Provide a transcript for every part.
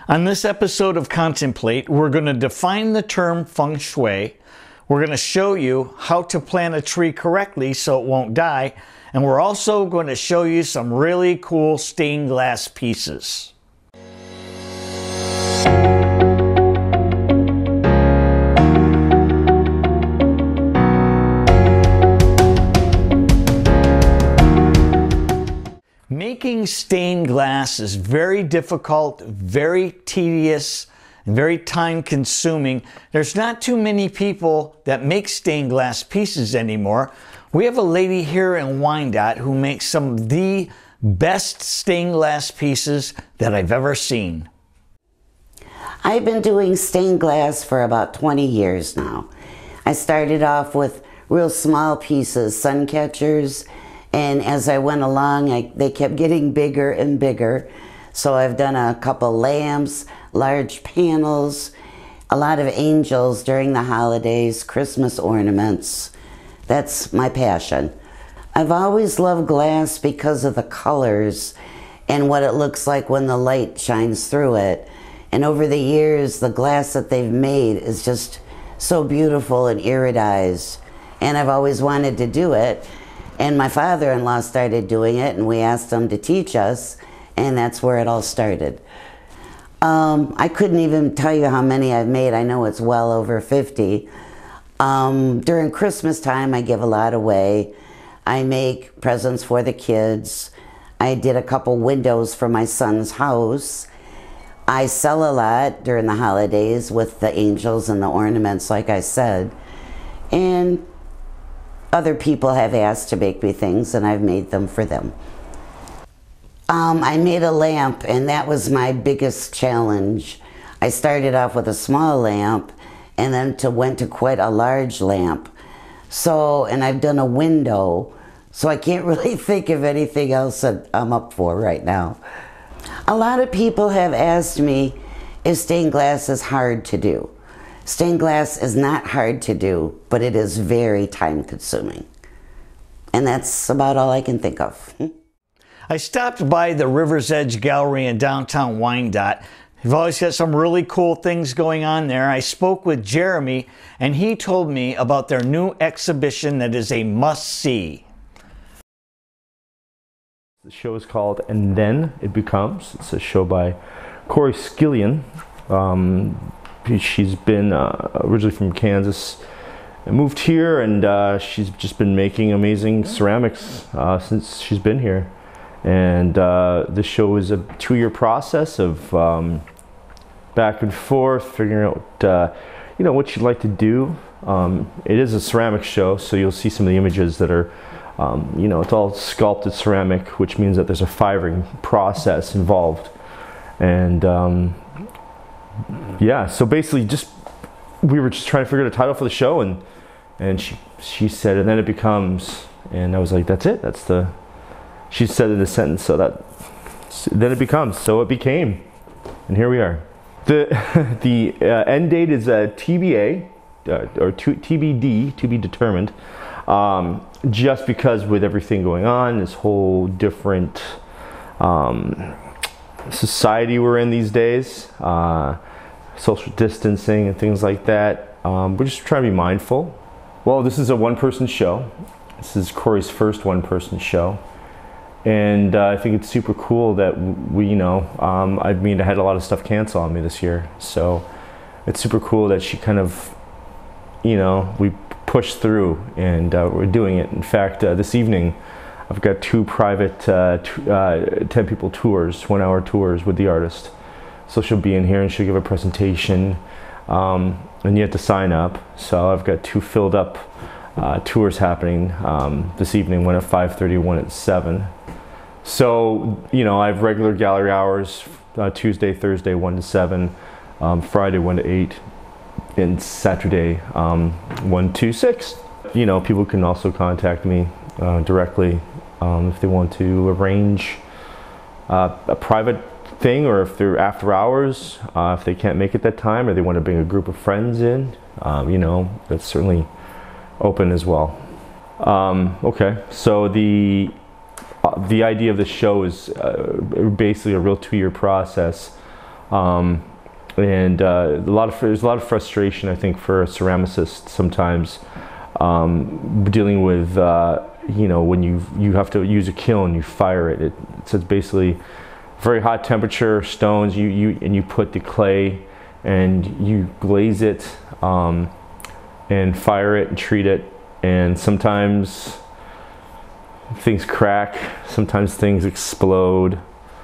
On this episode of Contemplate, we're going to define the term Feng Shui. We're going to show you how to plant a tree correctly so it won't die. And we're also going to show you some really cool stained glass pieces. Making stained glass is very difficult, very tedious, and very time consuming. There's not too many people that make stained glass pieces anymore. We have a lady here in Wyandotte who makes some of the best stained glass pieces that I've ever seen. I've been doing stained glass for about 20 years now. I started off with real small pieces, sun catchers, and as I went along, they kept getting bigger and bigger. So I've done a couple lamps, large panels, a lot of angels during the holidays, Christmas ornaments. That's my passion. I've always loved glass because of the colors and what it looks like when the light shines through it. And over the years, the glass that they've made is just so beautiful and iridized. And I've always wanted to do it. And my father-in-law started doing it, and we asked him to teach us, and that's where it all started. I couldn't even tell you how many I've made. I know it's well over 50. During Christmas time, I give a lot away. I make presents for the kids. I did a couple windows for my son's house. I sell a lot during the holidays with the angels and the ornaments, like I said. And other people have asked to make me things, and I've made them for them. I made a lamp, and that was my biggest challenge. I started off with a small lamp, and then went to quite a large lamp. And I've done a window, so I can't really think of anything else that I'm up for right now. A lot of people have asked me if stained glass is hard to do. Stained glass is not hard to do, but it is very time consuming. And that's about all I can think of. I stopped by the River's Edge Gallery in downtown Wyandotte. They've always got some really cool things going on there. I spoke with Jeremy, and he told me about their new exhibition that is a must-see. The show is called And Then It Becomes. It's a show by Corey Skillian. She's been originally from Kansas and moved here, and she's just been making amazing ceramics since she's been here. And this show is a 2-year process of back and forth, figuring out what she'd like to do. It is a ceramic show, so you'll see some of the images that are it's all sculpted ceramic, which means that there's a fibering process involved. And yeah, so basically we were just trying to figure out a title for the show, and she said, and then it becomes, and I was like, that's it, she said in a sentence, so then it becomes, so it became, and here we are. The end date is TBA, or TBD, to be determined, just because with everything going on, this whole different society we're in these days, social distancing and things like that. We're just trying to be mindful. Well, this is a one-person show. This is Corey's first one-person show. And I think it's super cool that I had a lot of stuff cancel on me this year. So it's super cool that she kind of, we pushed through, and we're doing it. In fact, this evening, I've got 2 private 10-people tours, 1-hour tours with the artist. So she'll be in here and she'll give a presentation, and you have to sign up. So I've got 2 filled up tours happening this evening, one at 5:30, one at 7. So, I have regular gallery hours, Tuesday, Thursday, 1 to 7, Friday, 1 to 8, and Saturday, 1 to 6. People can also contact me directly if they want to arrange a private thing, or if they're after hours, if they can't make it that time, or they want to bring a group of friends in, that's certainly open as well. Okay, so the idea of the show is basically a real 2-year process And there's a lot of frustration, I think, for a ceramicist sometimes, dealing with when you have to use a kiln, you fire it. So it's basically very hot temperature stones. You put the clay and you glaze it and fire it and treat it. And sometimes things crack. Sometimes things explode.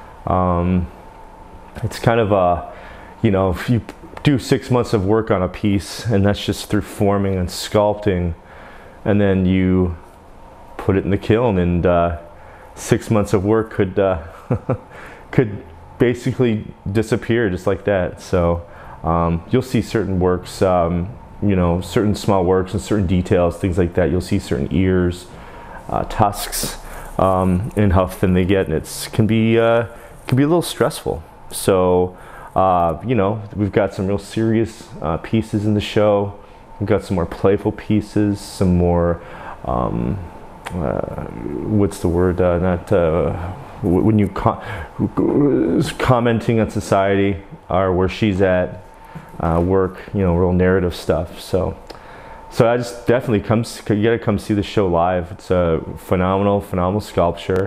It's kind of if you do 6 months of work on a piece, and that's just through forming and sculpting, and then you put it in the kiln, and 6 months of work could could basically disappear just like that. So you'll see certain works, certain small works and certain details, things like that. You'll see certain ears, tusks, and how thin they get, and it can be a little stressful. So we've got some real serious pieces in the show. We've got some more playful pieces, some more what's the word? When you commenting on society or where she's at, work, real narrative stuff. So I just definitely you gotta come see the show live. It's a phenomenal sculpture.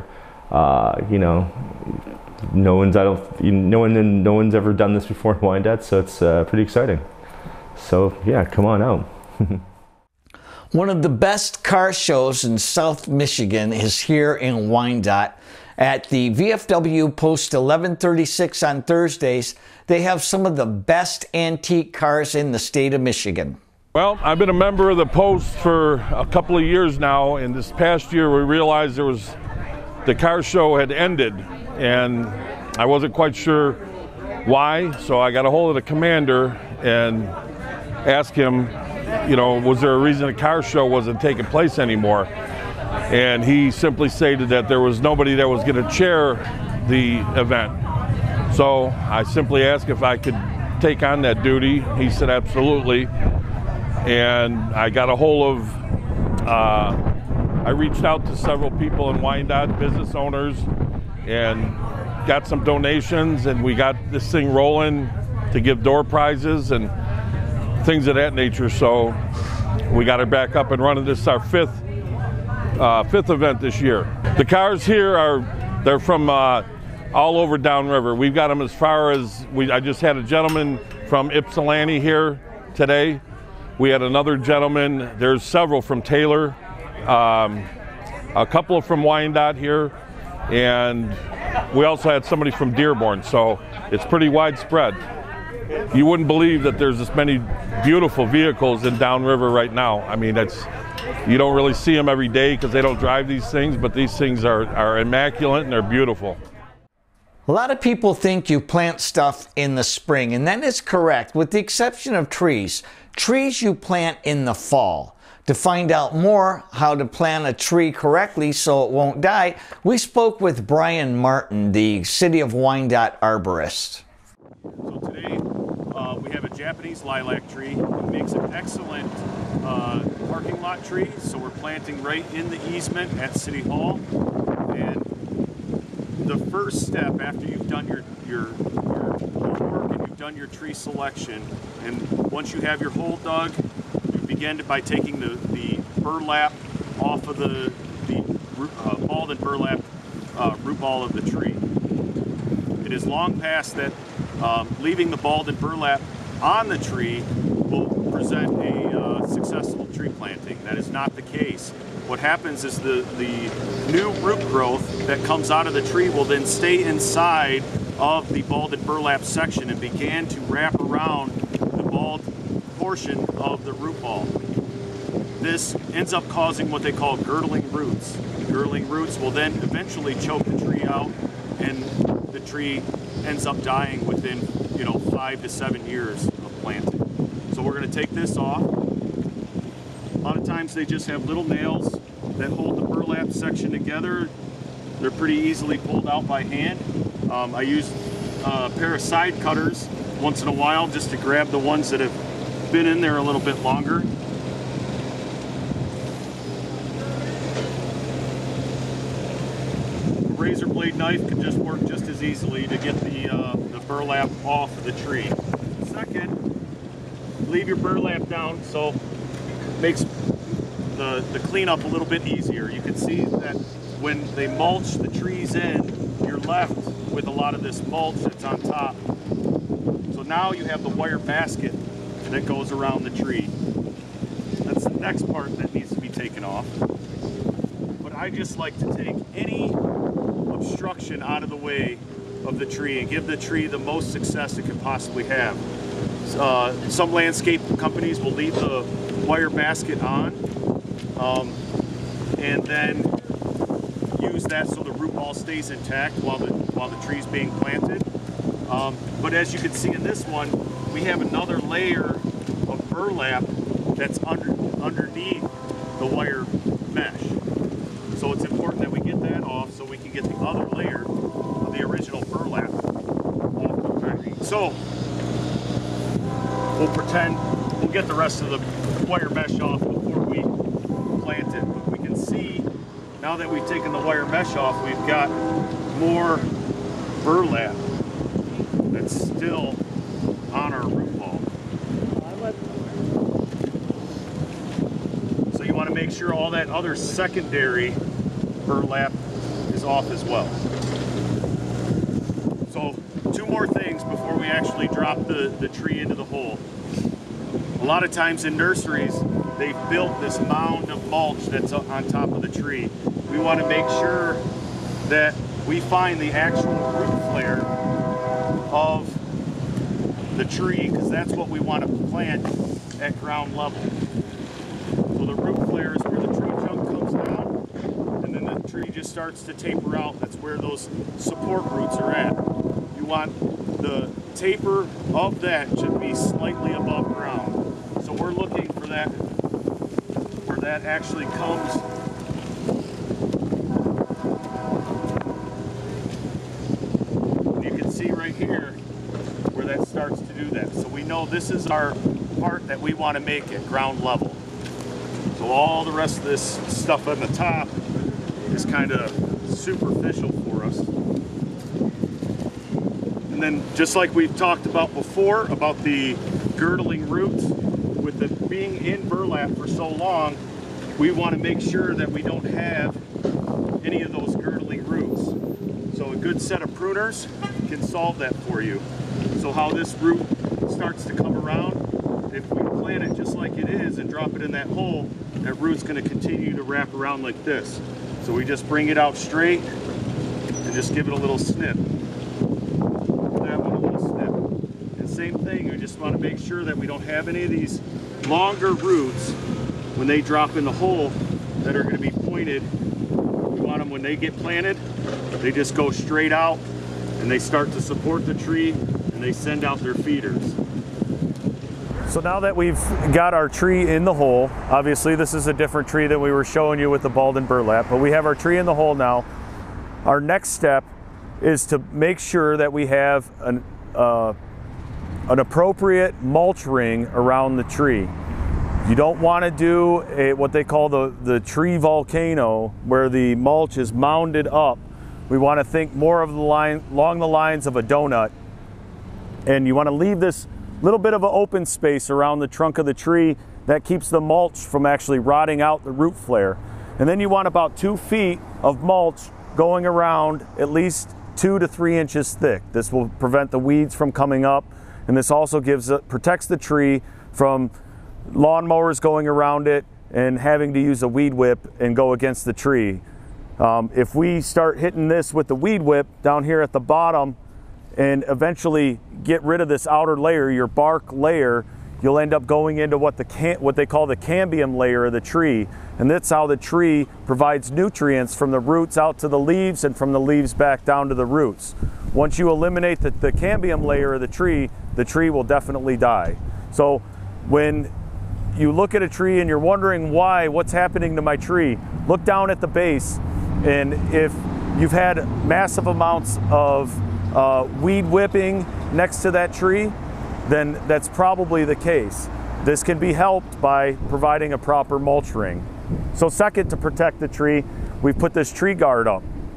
No one's ever done this before in Wyandotte, so it's pretty exciting. So yeah, come on out. One of the best car shows in South Michigan is here in Wyandotte at the VFW Post 1136 on Thursdays. They have some of the best antique cars in the state of Michigan. Well, I've been a member of the Post for a couple of years now, and this past year we realized the car show had ended, and I wasn't quite sure why, so I got a hold of the commander and asked him, was there a reason the car show wasn't taking place anymore? And he simply stated that there was nobody that was going to chair the event. So I simply asked if I could take on that duty. He said absolutely. And I got a hold of, I reached out to several people in Wyandotte, business owners, and got some donations, and we got this thing rolling to give door prizes and things of that nature. So we got her back up and running. This is our fifth event this year. The cars here they're from all over downriver. We've got them as far as, I just had a gentleman from Ypsilanti here today. We had another gentleman, there's several from Taylor, a couple from Wyandotte here, and we also had somebody from Dearborn, so it's pretty widespread. You wouldn't believe that there's this many beautiful vehicles in downriver right now. I mean, you don't really see them every day because they don't drive these things, but these things are immaculate and they're beautiful. A lot of people think you plant stuff in the spring, and that is correct, with the exception of trees. Trees you plant in the fall. To find out more how to plant a tree correctly so it won't die, we spoke with Brian Martin, the City of Wyandotte arborist. So today we have a Japanese lilac tree. It makes an excellent parking lot tree, so we're planting right in the easement at City Hall. And the first step after you've done your homework and you've done your tree selection, and once you have your hole dug, you begin by taking the burlap off of the balled and burlap root ball of the tree. It is long past that leaving the balled and burlap on the tree will present a successful tree planting. That is not the case. What happens is the new root growth that comes out of the tree will then stay inside of the balled and burlap section and begin to wrap around the balled portion of the root ball. This ends up causing what they call girdling roots. The girdling roots will then eventually choke the tree out, and the tree ends up dying within 5 to 7 years of planting. So we're going to take this off. A lot of times they just have little nails that hold the burlap section together. They're pretty easily pulled out by hand. I use a pair of side cutters once in a while just to grab the ones that have been in there a little bit longer. A razor blade knife can just work just as easily to get the burlap off of the tree. Second, leave your burlap down so it makes the cleanup a little bit easier. You can see that when they mulch the trees in, you're left with a lot of this mulch that's on top. So now you have the wire basket that goes around the tree. That's the next part that needs to be taken off. But I just like to take any obstruction out of the way of the tree and give the tree the most success it could possibly have. Some landscape companies will leave the wire basket on and then use that so the root ball stays intact while the tree's being planted. But as you can see in this one, we have another layer of burlap that's underneath the wire mesh. So it's important that we get that off so we can get the other layer of the original burlap off the tree. So we'll get the rest of the wire mesh off before we plant it. But we can see now that we've taken the wire mesh off, we've got more burlap that's still on our root ball. So you want to make sure all that other secondary burlap is off as well. So two more things before we actually drop the tree into the hole. A lot of times in nurseries, they've built this mound of mulch that's on top of the tree. We want to make sure that we find the actual root flare of the tree, because that's what we want to plant at ground level. So the root flare is where the tree trunk comes down, and then the tree just starts to taper out. That's where those support roots are at. You want the taper of that should be slightly above ground. So we're looking for that, where that actually comes. You can see right here where that starts to do that. So we know this is our part that we want to make at ground level. So all the rest of this stuff on the top is kind of superficial for us. And then just like we've talked about before, about the girdling roots, with it being in burlap for so long, we want to make sure that we don't have any of those girdling roots. So a good set of pruners can solve that for you. So how this root starts to come around, if we plant it just like it is and drop it in that hole, that root's going to continue to wrap around like this. So we just bring it out straight and just give it a little snip. That one a little snip. And same thing, we just want to make sure that we don't have any of these longer roots when they drop in the hole that are going to be pointed. We want them, when they get planted, they just go straight out and they start to support the tree and they send out their feeders. So now that we've got our tree in the hole, obviously this is a different tree than we were showing you with the balled and burlap, but we have our tree in the hole now. Our next step is to make sure that we have an appropriate mulch ring around the tree. You don't want to do what they call the tree volcano, where the mulch is mounded up. We want to think more of along the lines of a donut, and you want to leave this little bit of an open space around the trunk of the tree that keeps the mulch from actually rotting out the root flare. And then you want about 2 feet of mulch going around, at least 2 to 3 inches thick. This will prevent the weeds from coming up, and this also protects the tree from lawnmowers going around it and having to use a weed whip and go against the tree. If we start hitting this with the weed whip down here at the bottom and eventually get rid of this outer layer, your bark layer, you'll end up going into what they call the cambium layer of the tree. And that's how the tree provides nutrients from the roots out to the leaves and from the leaves back down to the roots. Once you eliminate the cambium layer of the tree will definitely die. So when you look at a tree and you're wondering what's happening to my tree, look down at the base, and if you've had massive amounts of weed whipping next to that tree, then that's probably the case. This can be helped by providing a proper mulch ring. So second, to protect the tree, we've put this tree guard up.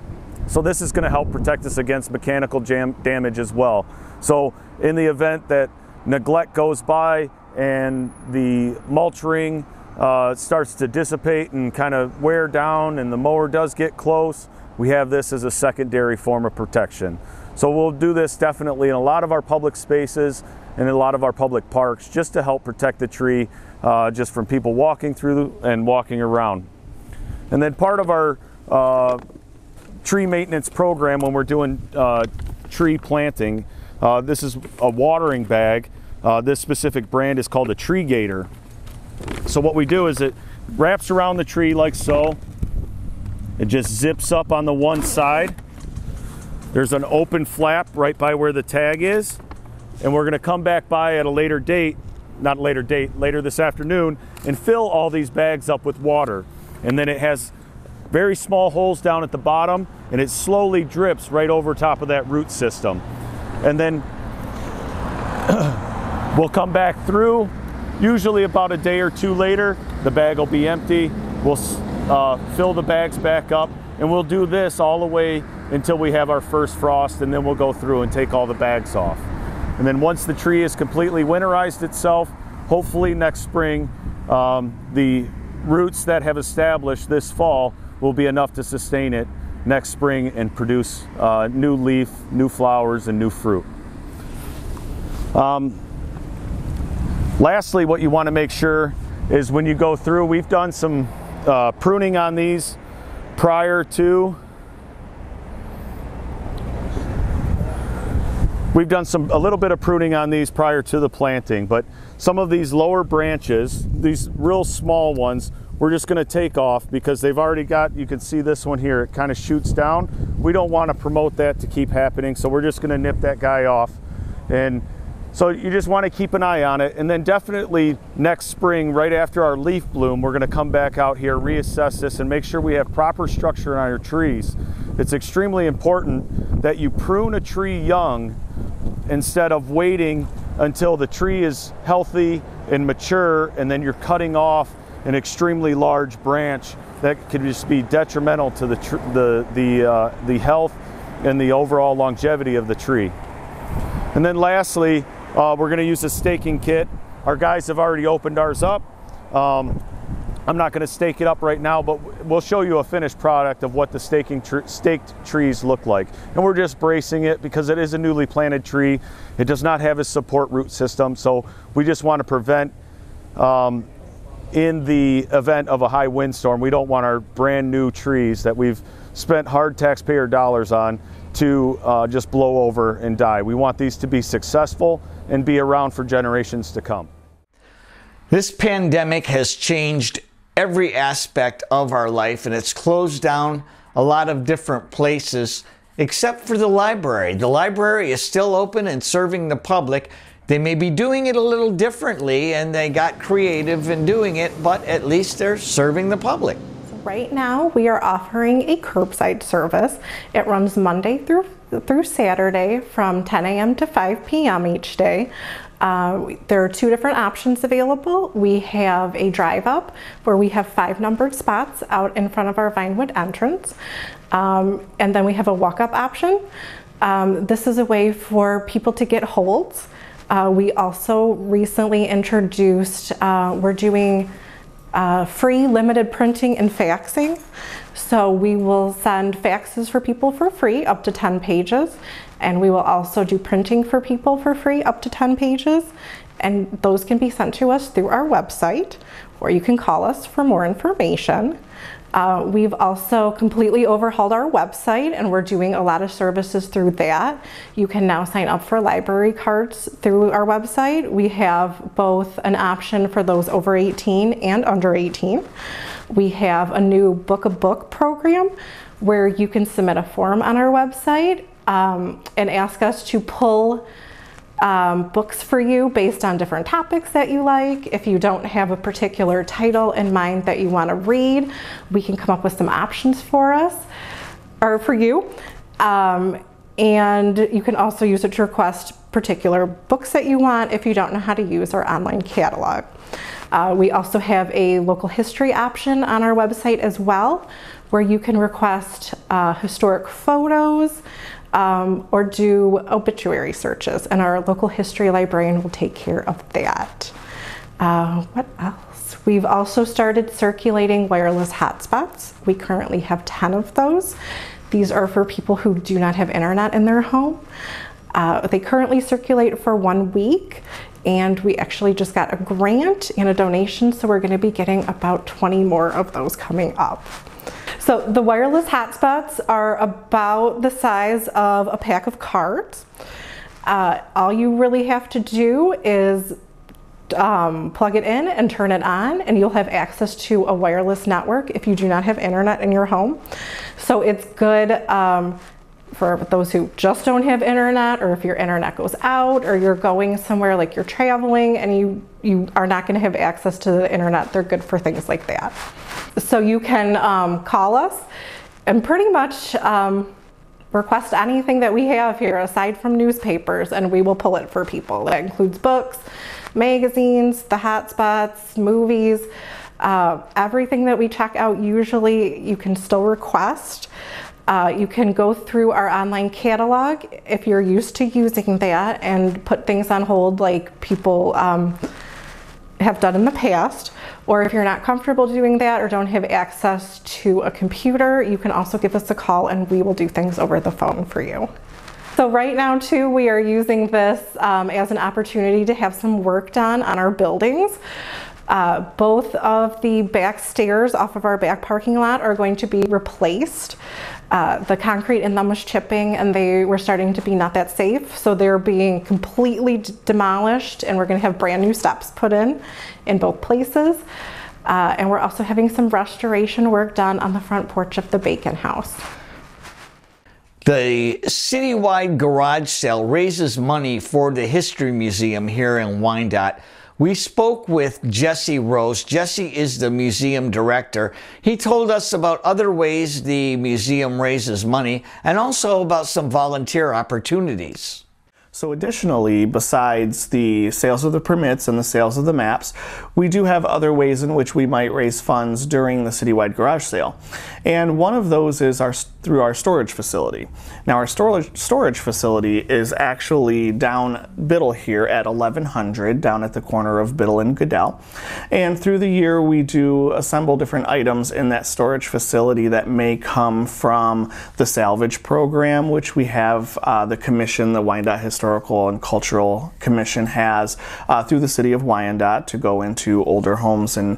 So this is going to help protect us against mechanical damage as well. So in the event that neglect goes by and the mulch ring starts to dissipate and kind of wear down and the mower does get close, we have this as a secondary form of protection. So we'll do this definitely in a lot of our public spaces and in a lot of our public parks, just to help protect the tree just from people walking through and walking around. And then part of our tree maintenance program when we're doing tree planting, this is a watering bag. This specific brand is called a Tree Gator. So what we do is it wraps around the tree like so. It just zips up on the one side. There's an open flap right by where the tag is. And we're gonna come back by at a later date, later this afternoon, and fill all these bags up with water. And then it has very small holes down at the bottom, and it slowly drips right over top of that root system. And then we'll come back through, usually about a day or two later, the bag will be empty. We'll fill the bags back up, and we'll do this all the way until we have our first frost, and then we'll go through and take all the bags off. And then once the tree is completely winterized itself, hopefully next spring, the roots that have established this fall will be enough to sustain it next spring and produce new leaf, new flowers, and new fruit. Lastly, what you want to make sure is when you go through, we've done some pruning on these prior to. We've done a little bit of pruning on these prior to the planting, but some of these lower branches, these real small ones, we're just going to take off because they've already got, you can see this one here, it kind of shoots down. We don't want to promote that to keep happening, so we're just going to nip that guy off. And so you just want to keep an eye on it. And then definitely next spring, right after our leaf bloom, we're going to come back out here, reassess this, and make sure we have proper structure on our trees. It's extremely important that you prune a tree young instead of waiting until the tree is healthy and mature, and then you're cutting off an extremely large branch that could just be detrimental to the health and the overall longevity of the tree. And then lastly, we're going to use a staking kit. Our guys have already opened ours up. I'm not going to stake it up right now, but we'll show you a finished product of what the staked trees look like. And we're just bracing it because it is a newly planted tree. It does not have a support root system, so we just want to prevent, in the event of a high windstorm, we don't want our brand new trees that we've spent hard taxpayer dollars on to just blow over and die. We want these to be successful and be around for generations to come. This pandemic has changed every aspect of our life, and it's closed down a lot of different places except for the library. The library is still open and serving the public. They may be doing it a little differently, and they got creative in doing it, but at least they're serving the public. Right now, we are offering a curbside service. It runs Monday through Saturday from 10 a.m. to 5 p.m. each day. There are two different options available. We have a drive up where we have 5 numbered spots out in front of our Vinewood entrance. And then we have a walk up option. This is a way for people to get holds. We also recently introduced, we're doing free limited printing and faxing. So we will send faxes for people for free up to 10 pages. And we will also do printing for people for free up to 10 pages. And those can be sent to us through our website, or you can call us for more information. We've also completely overhauled our website, and we're doing a lot of services through that. You can now sign up for library cards through our website. We have both an option for those over 18 and under 18. We have a new book a book program where you can submit a form on our website and ask us to pull books for you based on different topics that you like. If you don't have a particular title in mind that you want to read, we can come up with some options for us or for you. And you can also use it to request particular books that you want if you don't know how to use our online catalog. We also have a local history option on our website as well where you can request historic photos or do obituary searches, and our local history librarian will take care of that. What else? We've also started circulating wireless hotspots. We currently have 10 of those. These are for people who do not have internet in their home. They currently circulate for 1 week, and we actually just got a grant and a donation, so we're going to be getting about 20 more of those coming up. So the wireless hotspots are about the size of a pack of cards. All you really have to do is plug it in and turn it on, and you'll have access to a wireless network if you do not have internet in your home. So it's good for those who just don't have internet, or if your internet goes out, or you're going somewhere like you're traveling and you are not going to have access to the internet. They're good for things like that. So you can call us and pretty much request anything that we have here aside from newspapers, and we will pull it for people. That includes books, magazines, the hotspots, movies, everything that we check out. Usually you can still request. You can go through our online catalog if you're used to using that and put things on hold like people have done in the past. Or if you're not comfortable doing that or don't have access to a computer, you can also give us a call and we will do things over the phone for you. So right now too, we are using this as an opportunity to have some work done on our buildings. Both of the back stairs off of our back parking lot are going to be replaced. The concrete in them was chipping and they were starting to be not that safe, so they're being completely demolished, and we're going to have brand new steps put in both places. And we're also having some restoration work done on the front porch of the Bacon House. The citywide garage sale raises money for the History Museum here in Wyandotte. We spoke with Jesse Rose. Jesse is the museum director. He told us about other ways the museum raises money and also about some volunteer opportunities. So additionally, besides the sales of the permits and the sales of the maps, we do have other ways in which we might raise funds during the citywide garage sale. And one of those is through our storage facility. Now our storage facility is actually down Biddle here at 1100, down at the corner of Biddle and Goodell. And through the year we do assemble different items in that storage facility that may come from the salvage program, which we have the commission, the Wyandotte Historical and Cultural Commission has through the city of Wyandotte to go into older homes and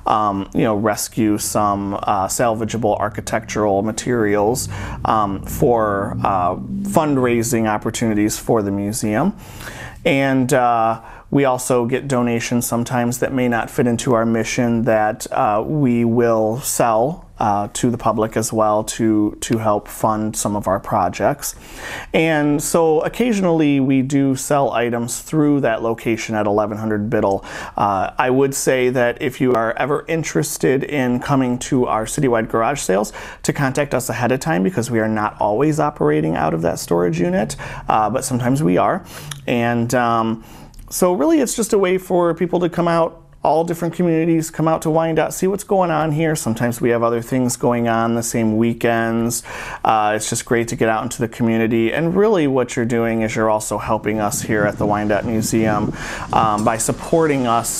rescue some salvageable architectural materials for fundraising opportunities for the museum. And we also get donations sometimes that may not fit into our mission that we will sell to the public as well to help fund some of our projects. And so occasionally we do sell items through that location at 1100 Biddle. I would say that if you are ever interested in coming to our citywide garage sales, to contact us ahead of time, because we are not always operating out of that storage unit, but sometimes we are. And so really it's just a way for people to come out, all different communities, come out to Wyandotte, see what's going on here. Sometimes we have other things going on the same weekends. It's just great to get out into the community. And really what you're doing is you're also helping us here at the Wyandotte Museum by supporting us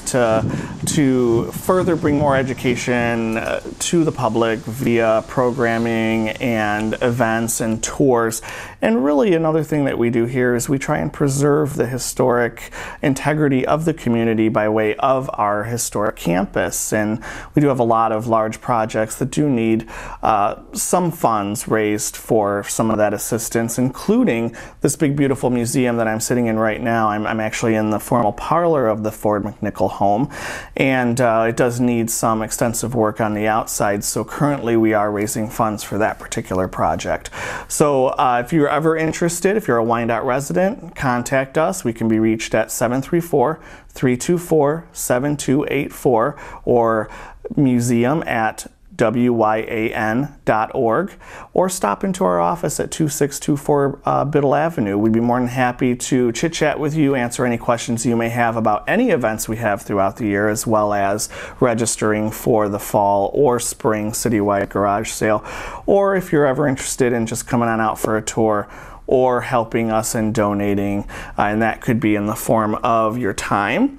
to further bring more education to the public via programming and events and tours. And really another thing that we do here is we try and preserve the historic integrity of the community by way of our historic campus. And we do have a lot of large projects that do need some funds raised for some of that assistance, including this big beautiful museum that I'm sitting in right now. I'm actually in the formal parlor of the Ford McNichol home, and it does need some extensive work on the outside, so currently we are raising funds for that particular project. So if you're ever interested, if you're a Wyandotte resident, contact us. We can be reached at 734-324-7284 or museum at wyan.org, or stop into our office at 2624 Biddle Avenue. We'd be more than happy to chit-chat with you, answer any questions you may have about any events we have throughout the year, as well as registering for the fall or spring citywide garage sale, or if you're ever interested in just coming on out for a tour or helping us in donating, and that could be in the form of your time.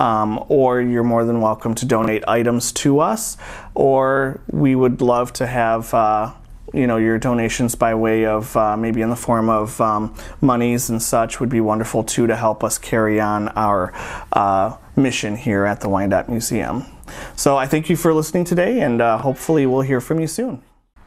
Or you're more than welcome to donate items to us, or we would love to have your donations by way of maybe in the form of monies and such would be wonderful too, to help us carry on our mission here at the Wyandotte Museum. So I thank you for listening today, and hopefully we'll hear from you soon.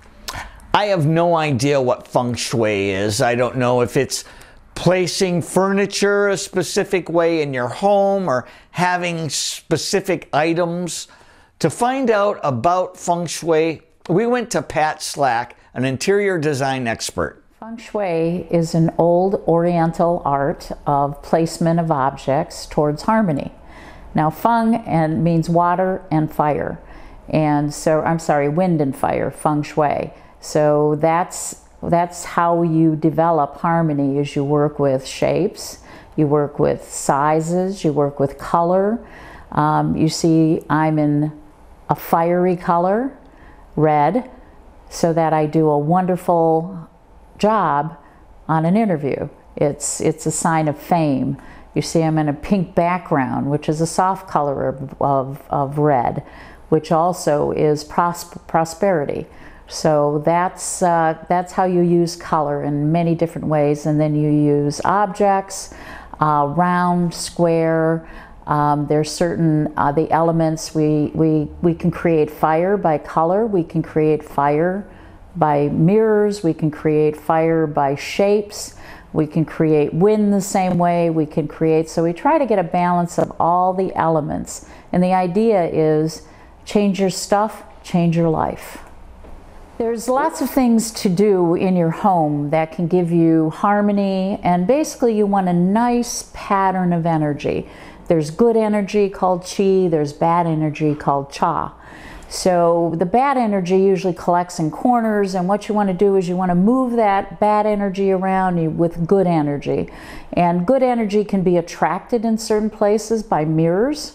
I have no idea what Feng Shui is. I don't know if it's placing furniture a specific way in your home or having specific items. To find out about Feng Shui, we went to Pat Slack, an interior design expert. Feng Shui is an old Oriental art of placement of objects towards harmony. Now Feng means water and fire, and so wind and fire, Feng Shui. So that's how you develop harmony, is you work with shapes, you work with sizes, you work with color. You see I'm in a fiery color, red, so that I do a wonderful job on an interview. It's a sign of fame. You see I'm in a pink background, which is a soft color of red, which also is prosperity. So that's how you use color in many different ways, and then you use objects, round, square. There's certain the elements we can create fire by color. We can create fire by mirrors. We can create fire by shapes. We can create wind the same way. We can create. So we try to get a balance of all the elements, and the idea is change your stuff, change your life. There's lots of things to do in your home that can give you harmony, and basically you want a nice pattern of energy. There's good energy called qi, there's bad energy called cha. So the bad energy usually collects in corners, and what you want to do is you want to move that bad energy around with good energy. And good energy can be attracted in certain places by mirrors.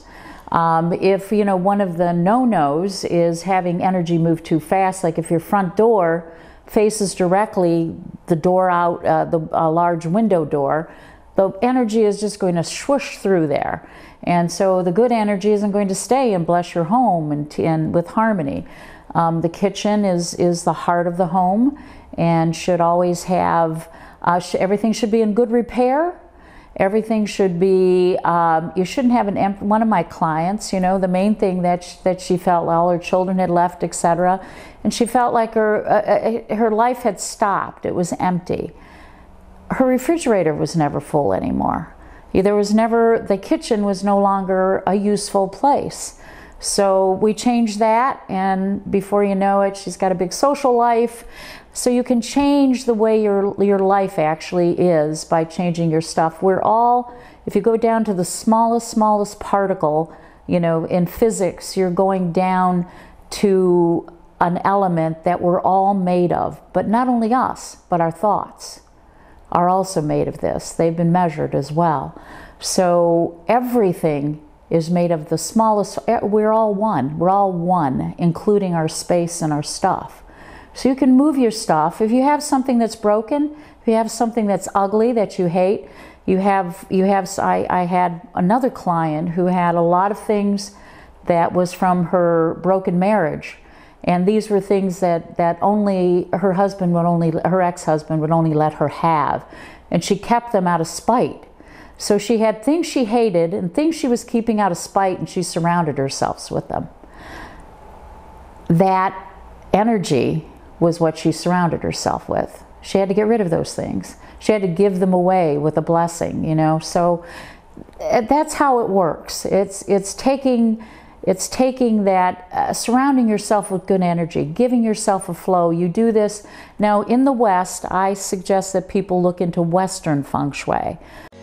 If one of the no-nos is having energy move too fast, like if your front door faces directly the door out, a large window door, the energy is just going to swoosh through there. And so the good energy isn't going to stay and bless your home and with harmony. The kitchen is the heart of the home and should always have, everything should be in good repair. Everything should be, you shouldn't have one of my clients, the main thing that she felt all her children had left, etc. And she felt like her life had stopped. It was empty. Her refrigerator was never full anymore. The kitchen was no longer a useful place. So we changed that, and before you know it, she's got a big social life. So you can change the way your life actually is by changing your stuff. We're all, if you go down to the smallest particle, in physics, you're going down to an element that we're all made of. But not only us, but our thoughts are also made of this. They've been measured as well. So everything is made of the smallest. We're all one, including our space and our stuff. So you can move your stuff. If you have something that's broken, if you have something that's ugly that you hate, I had another client who had a lot of things that was from her broken marriage. And these were things that only her ex-husband would only let her have. And she kept them out of spite. So she had things she hated and things she was keeping out of spite, and she surrounded herself with them. That energy was what she surrounded herself with. She had to get rid of those things. She had to give them away with a blessing, So that's how it works. It's taking that, surrounding yourself with good energy, giving yourself a flow. You do this. Now, in the West, I suggest that people look into Western Feng Shui.